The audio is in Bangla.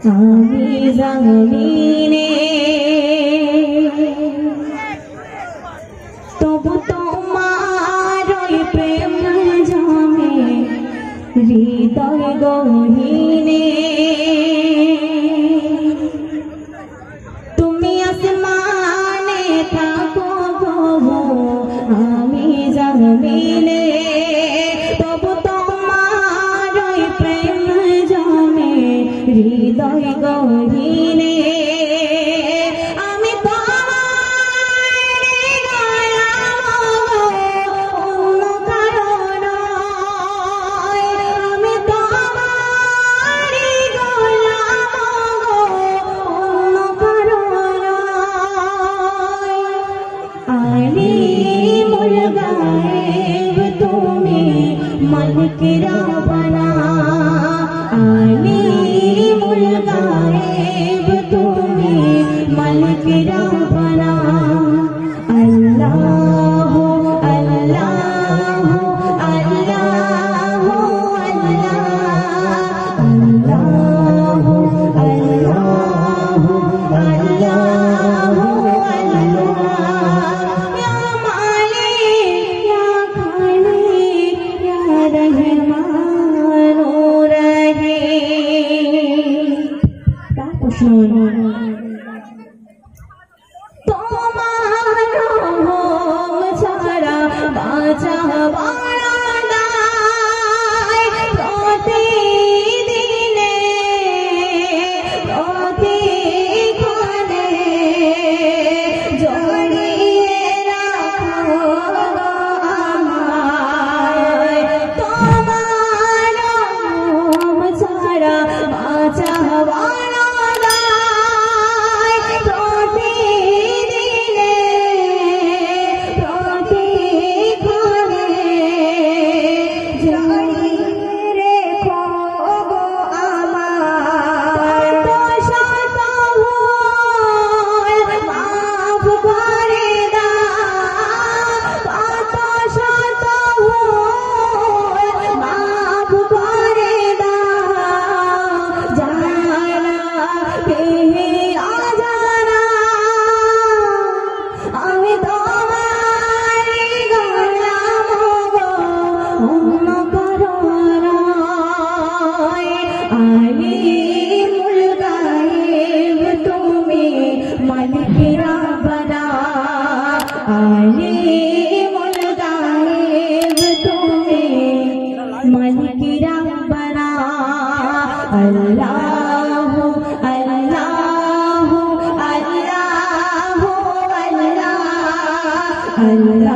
আমি জানিনে তবু তোমার ওই প্রেম জমে হৃদয় গহীনে। তুমি আসমানে থাকো গো আমি জানিনে তবু তোমার ওই প্রেম জমে হৃদয় গহীনে। मालिक रब्बना अलीमुल गायब तुम्हें मालिक रब्बना अल्लाह अल्लाह अल्लाह अल्लाह अल्लाह अल्लाह তোমার রহম ছাড়া বাঁচা বাড়া নাই প্রতিদিনে প্রতিক্ষণে জড়িয়ে রাখো আমায়। তোমার রহম ছাড়া বাঁচা বাড়া मालिक रब्बना अलीमुल गायब तुम्हें मालिक रब्बना अल्लाह अल्लाह अल्लाह अल्लाह अल्लाह